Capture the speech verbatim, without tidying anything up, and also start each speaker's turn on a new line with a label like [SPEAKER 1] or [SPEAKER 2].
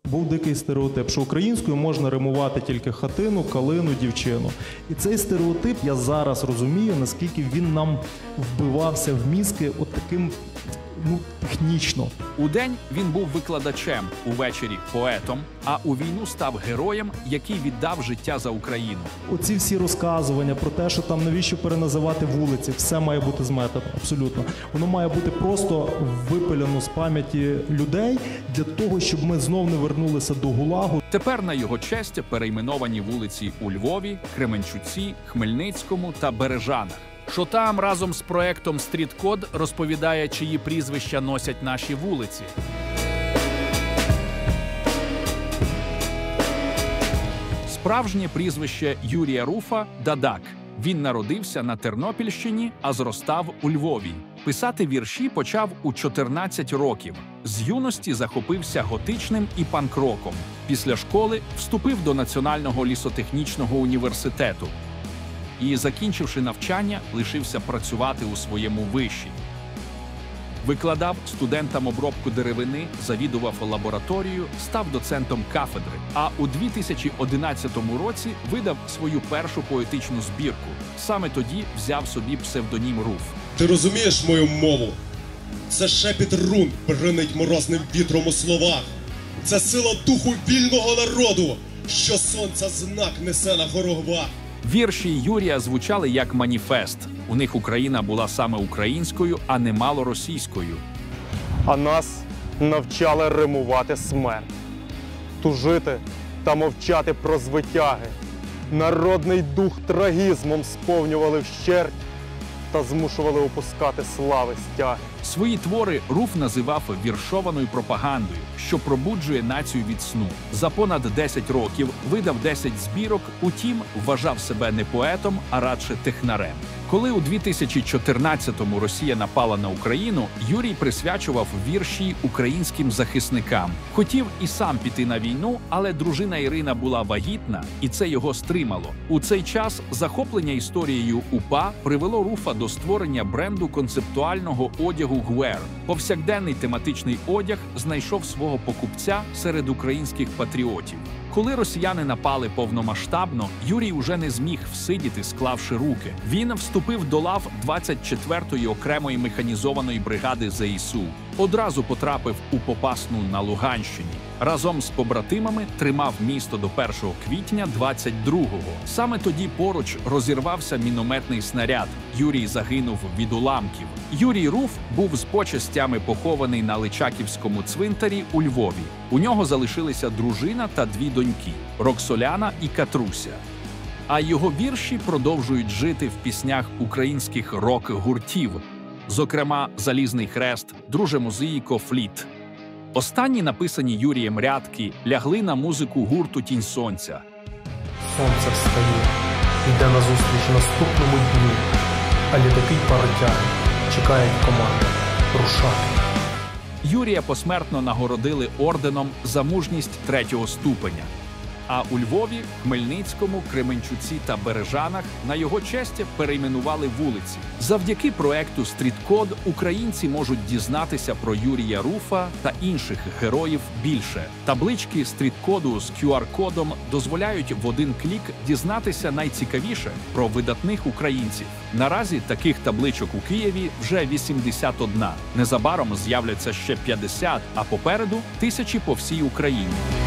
[SPEAKER 1] Був дикий стереотип, що українською можна римувати тільки хатину, калину, дівчину. І цей стереотип, я зараз розумію, наскільки він нам вбивався в мізки от таким, ну, технічно.
[SPEAKER 2] Удень він був викладачем, увечері – поетом, а у війну став героєм, який віддав життя за Україну.
[SPEAKER 1] Оці всі розказування про те, що там навіщо переназивати вулиці, все має бути зметено, абсолютно. Воно має бути просто випилено з пам'яті людей для того, щоб ми знов не вернулися до ГУЛАГу.
[SPEAKER 2] Тепер на його честь перейменовані вулиці у Львові, Кременчуці, Хмельницькому та Бережанах. Що там разом з проектом «Стріткод» розповідає, чиї прізвища носять наші вулиці. Справжнє прізвище Юрія Руфа – Дадак. Він народився на Тернопільщині, а зростав у Львові. Писати вірші почав у чотирнадцять років. З юності захопився готичним і панк-роком. Після школи вступив до Національного лісотехнічного університету. І, закінчивши навчання, лишився працювати у своєму виші. Викладав студентам обробку деревини, завідував лабораторією, став доцентом кафедри. А у дві тисячі одинадцятому році видав свою першу поетичну збірку. Саме тоді взяв собі псевдонім Руф.
[SPEAKER 3] Ти розумієш мою мову? Це шепіт рун бринить морозним вітром у словах. Це сила духу вільного народу, що сонця знак несе на горогвах.
[SPEAKER 2] Вірші Юрія звучали як маніфест. У них Україна була саме українською, а не малоросійською.
[SPEAKER 4] А нас навчали римувати смерть, тужити та мовчати про звитяги. Народний дух трагізмом сповнювали вщерть та змушували опускати слави стяги.
[SPEAKER 2] Свої твори Руф називав віршованою пропагандою, що пробуджує націю від сну. За понад десять років видав десять збірок, утім, вважав себе не поетом, а радше технарем. Коли у дві тисячі чотирнадцятому Росія напала на Україну, Юрій присвячував вірші українським захисникам. Хотів і сам піти на війну, але дружина Ірина була вагітна, і це його стримало. У цей час захоплення історією УПА привело Руфа до створення бренду концептуального одягу Гуер. Повсякденний тематичний одяг знайшов свого покупця серед українських патріотів. Коли росіяни напали повномасштабно, Юрій уже не зміг всидіти, склавши руки. Він вступив до лав двадцять четвертої окремої механізованої бригади ЗСУ. Одразу потрапив у Попасну на Луганщині. Разом з побратимами тримав місто до першого квітня двадцять другого. Саме тоді поруч розірвався мінометний снаряд. Юрій загинув від уламків. Юрій Руф був з почестями похований на Личаківському цвинтарі у Львові. У нього залишилися дружина та дві доньки – Роксоляна і Катруся. А його вірші продовжують жити в піснях українських рок-гуртів, зокрема «Залізний хрест», «Друже Музиїко», «Фліт». Останні написані Юрієм рядки лягли на музику гурту «Тінь сонця».
[SPEAKER 5] Сонце встає, йде назустріч наступному дню, а літаки паротяги чекають команди рушати.
[SPEAKER 2] Юрія посмертно нагородили орденом за мужність третього ступеня. А у Львові, Хмельницькому, Кременчуці та Бережанах на його честь перейменували вулиці. Завдяки проекту «Стріткод» українці можуть дізнатися про Юрія Руфа та інших героїв більше. Таблички «Стріткоду» з кю ар-кодом дозволяють в один клік дізнатися найцікавіше про видатних українців. Наразі таких табличок у Києві вже вісімдесят одна. Незабаром з'являться ще п'ятдесят, а попереду – тисячі по всій Україні.